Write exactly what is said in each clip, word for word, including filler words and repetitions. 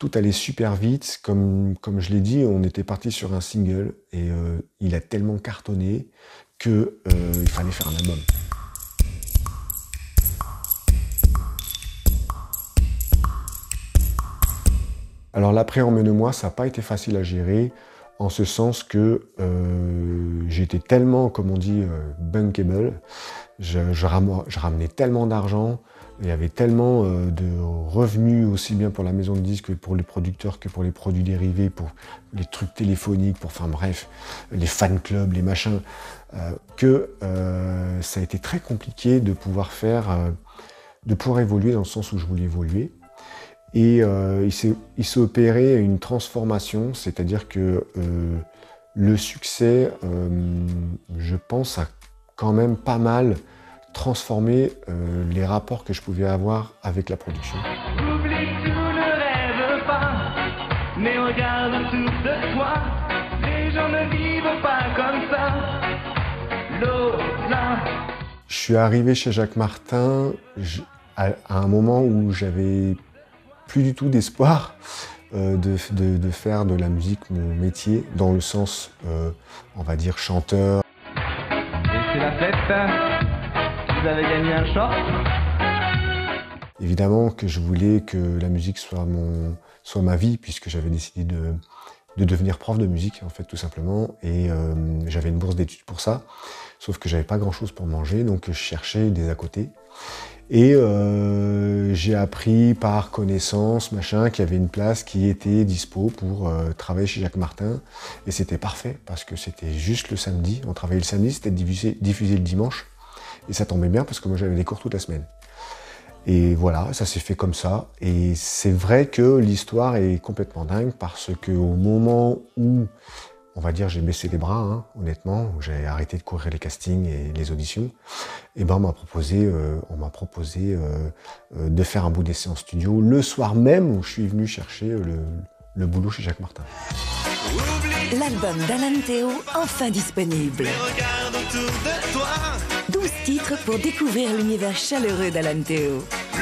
tout allait super vite. Comme, comme je l'ai dit, on était parti sur un single et euh, il a tellement cartonné qu'il euh, fallait faire un album. Alors l'après Emmène-moi, ça n'a pas été facile à gérer, en ce sens que euh, j'étais tellement, comme on dit, euh, bankable, je, je, ram je ramenais tellement d'argent, il y avait tellement euh, de revenus, aussi bien pour la maison de disques que pour les producteurs, que pour les produits dérivés, pour les trucs téléphoniques, pour, enfin bref, les fan clubs, les machins, euh, que euh, ça a été très compliqué de pouvoir faire, euh, de pouvoir évoluer dans le sens où je voulais évoluer. Et euh, il s'est opéré une transformation, c'est-à-dire que euh, le succès, euh, je pense, a quand même pas mal transformé euh, les rapports que je pouvais avoir avec la production. Oublie, tu ne rêves pas, mais regarde autour de toi, les gens ne vivent pas comme ça. Lola. Je suis arrivé chez Jacques Martin je, à, à un moment où j'avais plus du tout d'espoir euh, de, de, de faire de la musique mon métier, dans le sens, euh, on va dire, chanteur. Et c'est la fête, vous avez gagné un short. Évidemment que je voulais que la musique soit, mon, soit ma vie, puisque j'avais décidé de, de devenir prof de musique, en fait, tout simplement, et euh, j'avais une bourse d'études pour ça, sauf que j'avais pas grand-chose pour manger, donc je cherchais des à côté. Et euh, j'ai appris par connaissance, machin, qu'il y avait une place qui était dispo pour euh, travailler chez Jacques Martin. Et c'était parfait, parce que c'était juste le samedi. On travaillait le samedi, c'était diffusé, diffusé le dimanche. Et ça tombait bien, parce que moi j'avais des cours toute la semaine. Et voilà, ça s'est fait comme ça. Et c'est vrai que l'histoire est complètement dingue, parce qu'au moment où, on va dire, j'ai baissé les bras, hein, honnêtement, j'ai arrêté de courir les castings et les auditions, et ben on m'a proposé, euh, on m'a proposé euh, euh, de faire un bout d'essai en studio le soir même où je suis venu chercher le, le boulot chez Jacques Martin. L'album d'Alan Théo, enfin disponible. douze titres pour découvrir l'univers chaleureux d'Alan Théo.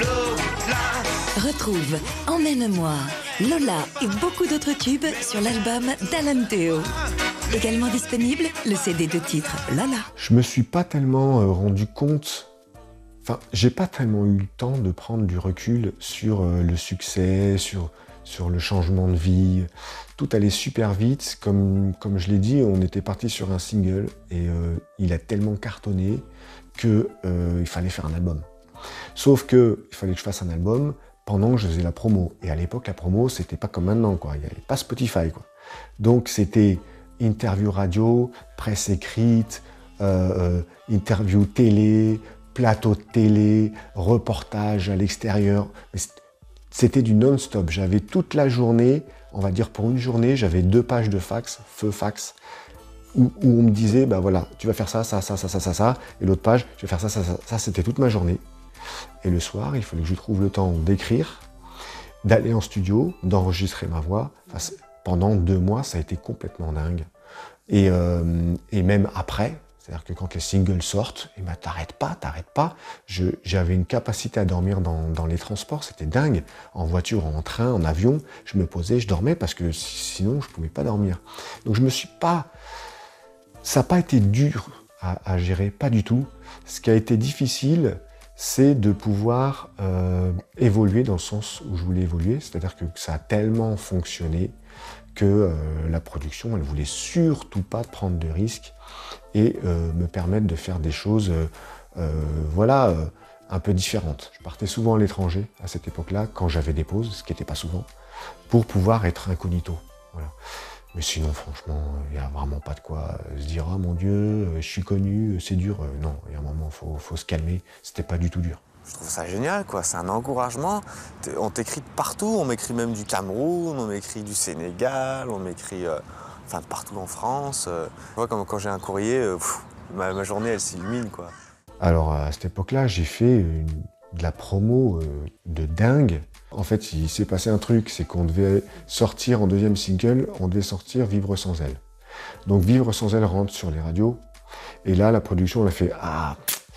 Retrouve Emmène-moi, Lola et beaucoup d'autres tubes sur l'album d'Alan Théo. Également disponible, le C D de titre Lola. Je me suis pas tellement euh, rendu compte, enfin, j'ai pas tellement eu le temps de prendre du recul sur euh, le succès, sur, sur le changement de vie. Tout allait super vite, comme, comme je l'ai dit, on était parti sur un single et euh, il a tellement cartonné qu'il euh, fallait faire un album. Sauf qu'il fallait que je fasse un album pendant que je faisais la promo. Et à l'époque, la promo, c'était pas comme maintenant, quoi. Il n'y avait pas Spotify, quoi. Donc c'était interview radio, presse écrite, euh, euh, interview télé, plateau de télé, reportage à l'extérieur. C'était du non-stop. J'avais toute la journée, on va dire pour une journée, j'avais deux pages de fax, feu fax, où, où on me disait, bah voilà, tu vas faire ça, ça, ça, ça, ça, ça, ça, et l'autre page, je vais faire ça, ça, ça, ça, c'était toute ma journée. Et le soir, il fallait que je trouve le temps d'écrire, d'aller en studio, d'enregistrer ma voix. Enfin, pendant deux mois, ça a été complètement dingue. Et, euh, et même après, c'est-à-dire que quand les singles sortent, eh ben, t'arrêtes pas, t'arrêtes pas. J'avais une capacité à dormir dans, dans les transports, c'était dingue. En voiture, en train, en avion, je me posais, je dormais parce que sinon, je pouvais pas dormir. Donc je me suis pas... Ça n'a pas été dur à, à gérer, pas du tout. Ce qui a été difficile, c'est de pouvoir euh, évoluer dans le sens où je voulais évoluer, c'est-à-dire que ça a tellement fonctionné que euh, la production, elle voulait surtout pas prendre de risques et euh, me permettre de faire des choses, euh, euh, voilà, euh, un peu différentes. Je partais souvent à l'étranger à cette époque-là, quand j'avais des pauses, ce qui n'était pas souvent, pour pouvoir être incognito. Voilà. Mais sinon, franchement, il n'y a vraiment pas de quoi se dire « Ah mon Dieu, je suis connu, c'est dur ». Non, il y a un moment, il faut, faut se calmer. C'était pas du tout dur. Je trouve ça génial, quoi. C'est un encouragement. On t'écrit de partout. On m'écrit même du Cameroun, on m'écrit du Sénégal, on m'écrit euh, enfin, de partout en France. Euh, moi, quand, quand j'ai un courrier, euh, pff, ma, ma journée, elle s'illumine, quoi. Alors, à cette époque-là, j'ai fait une, de la promo euh, de dingue. En fait, il s'est passé un truc, c'est qu'on devait sortir en deuxième single, on devait sortir Vivre sans elle. Donc Vivre sans elle rentre sur les radios. Et là, la production, elle a fait « Ah,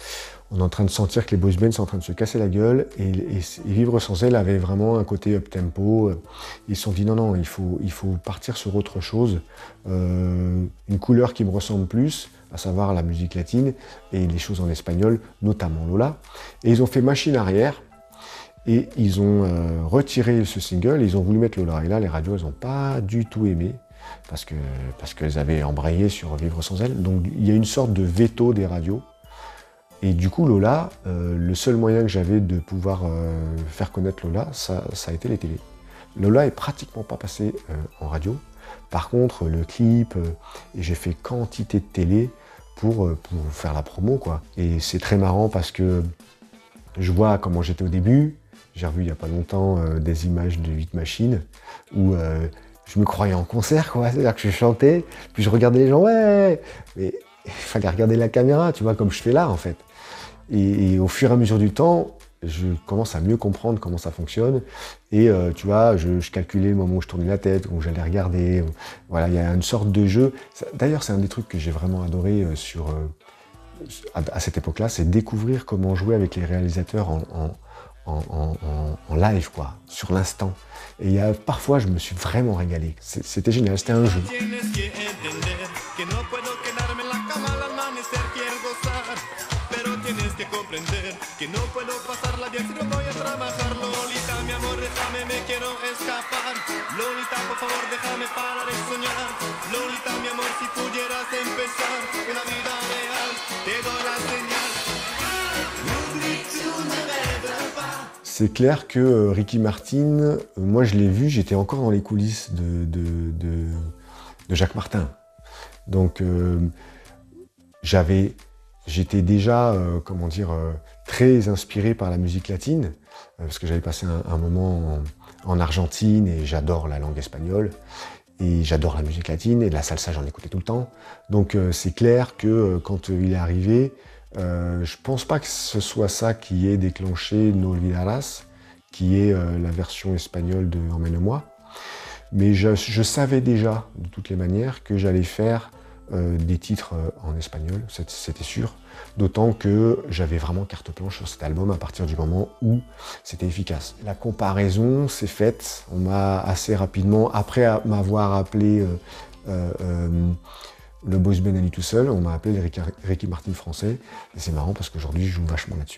on est en train de sentir que les boys bands sont en train de se casser la gueule, et, et, et Vivre sans elle avait vraiment un côté up-tempo. Ils se sont dit non, non, il faut, il faut partir sur autre chose, euh, une couleur qui me ressemble plus, à savoir la musique latine et les choses en espagnol, notamment Lola. Et ils ont fait machine arrière, et ils ont euh, retiré ce single, et ils ont voulu mettre Lola. Et là, les radios, elles n'ont pas du tout aimé, parce que, parce qu'elles avaient embrayé sur Vivre sans elle. Donc il y a une sorte de veto des radios. Et du coup, Lola, euh, le seul moyen que j'avais de pouvoir euh, faire connaître Lola, ça, ça a été les télés. Lola est pratiquement pas passé euh, en radio. Par contre, le clip, euh, et j'ai fait quantité de télé pour, euh, pour faire la promo, quoi. Et c'est très marrant parce que je vois comment j'étais au début. J'ai revu il n'y a pas longtemps euh, des images de huit machines où euh, je me croyais en concert, quoi. C'est-à-dire que je chantais, puis je regardais les gens, ouais, mais il fallait regarder la caméra, tu vois, comme je fais là, en fait. Et, et au fur et à mesure du temps, je commence à mieux comprendre comment ça fonctionne. Et euh, tu vois, je, je calculais le moment où je tournais la tête, où j'allais regarder. Où, voilà, il y a une sorte de jeu. D'ailleurs, c'est un des trucs que j'ai vraiment adoré euh, sur, euh, à, à cette époque-là, c'est découvrir comment jouer avec les réalisateurs en, en, en, en, en live, quoi, sur l'instant. Et il y a, parfois, je me suis vraiment régalé. C'était génial, c'était un jeu. Que no puedo pasarla bien si no voy a trabajar. Lolita, mi amor, déjame, me quiero escapar. Lolita, por favor, déjame parar de soñar. Lolita, mi amor, si pudieras empezar en la vida real, te doy la señal. N'oublie, tu ne rêves pas. C'est clair que euh, Ricky Martin, euh, moi je l'ai vu, j'étais encore dans les coulisses de, de, de, de Jacques Martin. Donc euh, j'avais... J'étais déjà, euh, comment dire, euh, très inspiré par la musique latine, euh, parce que j'avais passé un, un moment en, en Argentine et j'adore la langue espagnole, et j'adore la musique latine, et de la salsa j'en écoutais tout le temps. Donc euh, c'est clair que euh, quand euh, il est arrivé, euh, je pense pas que ce soit ça qui ait déclenché No Olvidarás, qui est euh, la version espagnole de Emmène-moi, mais je, je savais déjà, de toutes les manières, que j'allais faire Euh, des titres euh, en espagnol, c'était sûr, d'autant que j'avais vraiment carte blanche sur cet album à partir du moment où c'était efficace. La comparaison s'est faite, on m'a assez rapidement, après m'avoir appelé euh, euh, euh, le boys band à lui tout seul, on m'a appelé le Ricky, Ricky Martin français, et c'est marrant parce qu'aujourd'hui je joue vachement là-dessus.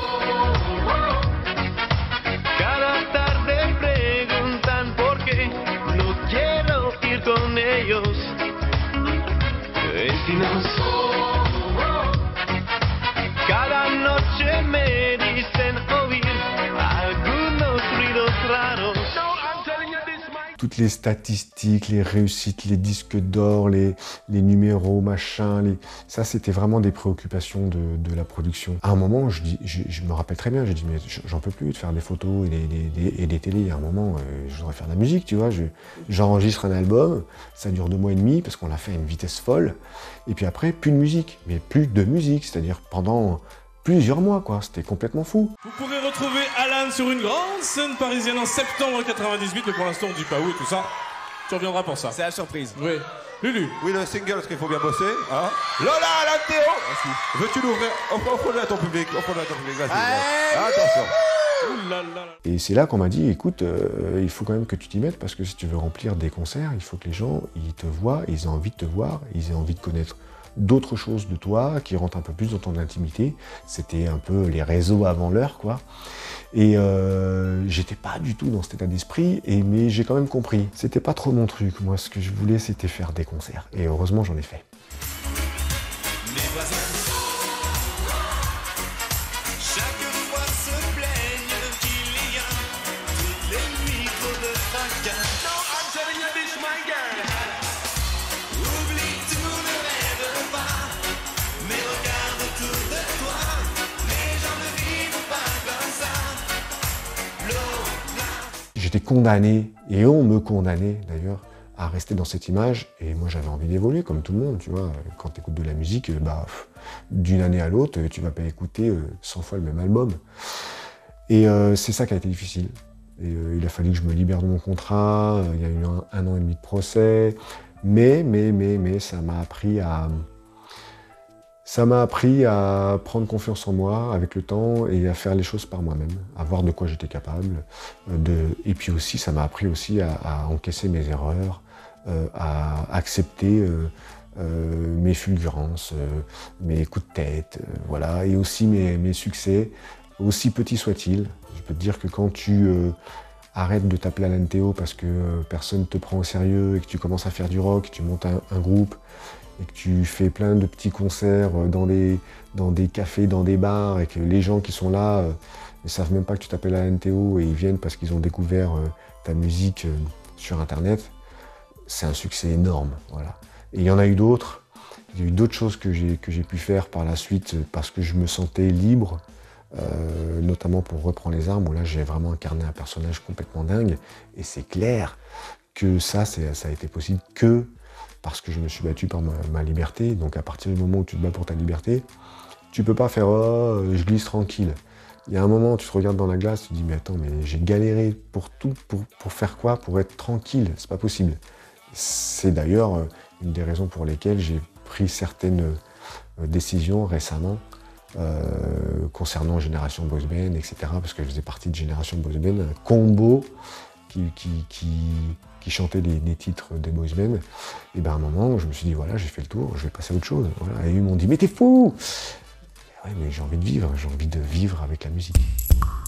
Cada noche me dicen oír algunos ruidos raros. Toutes les statistiques, les réussites, les disques d'or, les, les numéros, machin, les... ça c'était vraiment des préoccupations de, de la production. À un moment, je, dis, je, je me rappelle très bien, j'ai dit mais j'en peux plus de faire des photos et des, des, des, et des télés. À un moment, euh, je voudrais faire de la musique, tu vois. J'enregistre un album, ça dure deux mois et demi parce qu'on l'a fait à une vitesse folle. Et puis après, plus de musique, mais plus de musique, c'est-à-dire pendant plusieurs mois, quoi. C'était complètement fou. Vous pourrez retrouver Alan sur une grande scène parisienne en septembre quatre-vingt-dix-huit, mais pour l'instant on dit pas où et tout ça. Tu reviendras pour ça. C'est la surprise. Oui. Lulu. Oui, le single, parce qu'il faut bien bosser. Hein. Lola, Alan Théo. Veux-tu l'ouvrir? Offre-le à ton public. Offre-le à ton public. Vas-y. Attention. Et c'est là qu'on m'a dit, écoute, euh, il faut quand même que tu t'y mettes, parce que si tu veux remplir des concerts, il faut que les gens ils te voient, ils aient envie de te voir, ils aient envie de connaître d'autres choses de toi, qui rentrent un peu plus dans ton intimité. C'était un peu les réseaux avant l'heure, quoi. Et euh, j'étais pas du tout dans cet état d'esprit, et mais j'ai quand même compris. C'était pas trop mon truc. Moi, ce que je voulais, c'était faire des concerts. Et heureusement, j'en ai fait. J'étais condamné, et on me condamnait d'ailleurs, à rester dans cette image, et moi j'avais envie d'évoluer comme tout le monde, tu vois. Quand tu écoutes de la musique, bah, d'une année à l'autre, tu vas pas écouter cent fois le même album. Et euh, c'est ça qui a été difficile. Et, euh, il a fallu que je me libère de mon contrat, euh, il y a eu un, un an et demi de procès, mais, mais, mais, mais, ça m'a appris à... Ça m'a appris à prendre confiance en moi avec le temps et à faire les choses par moi-même, à voir de quoi j'étais capable. De... Et puis aussi, ça m'a appris aussi à, à encaisser mes erreurs, euh, à accepter euh, euh, mes fulgurances, euh, mes coups de tête, euh, voilà, et aussi mes, mes succès, aussi petits soient-ils. Je peux te dire que quand tu euh, arrêtes de t'appeler Alan Théo parce que euh, personne ne te prend au sérieux et que tu commences à faire du rock, tu montes un, un groupe, et que tu fais plein de petits concerts dans des, dans des cafés, dans des bars, et que les gens qui sont là euh, ne savent même pas que tu t'appelles Alan Théo et ils viennent parce qu'ils ont découvert euh, ta musique euh, sur Internet, c'est un succès énorme. Voilà. Et il y en a eu d'autres. Il y a eu d'autres choses que j'ai que j'ai pu faire par la suite parce que je me sentais libre, euh, notamment pour Reprends les armes, où là j'ai vraiment incarné un personnage complètement dingue. Et c'est clair que ça, c'est, ça a été possible que parce que je me suis battu par ma, ma liberté. Donc à partir du moment où tu te bats pour ta liberté, tu peux pas faire oh, je glisse tranquille. Il y a un moment où tu te regardes dans la glace, tu te dis mais attends, mais j'ai galéré pour tout, pour, pour faire quoi? Pour être tranquille, c'est pas possible. C'est d'ailleurs une des raisons pour lesquelles j'ai pris certaines décisions récemment euh, concernant Génération Boys Band, et cetera. Parce que je faisais partie de Génération Boys Band, un combo qui, qui, qui, qui chantait les, les titres des Boys Band. Et bien à un moment, je me suis dit voilà, j'ai fait le tour, je vais passer à autre chose. Voilà. Et ils m'ont dit mais t'es fou! Ouais, mais j'ai envie de vivre, j'ai envie de vivre avec la musique.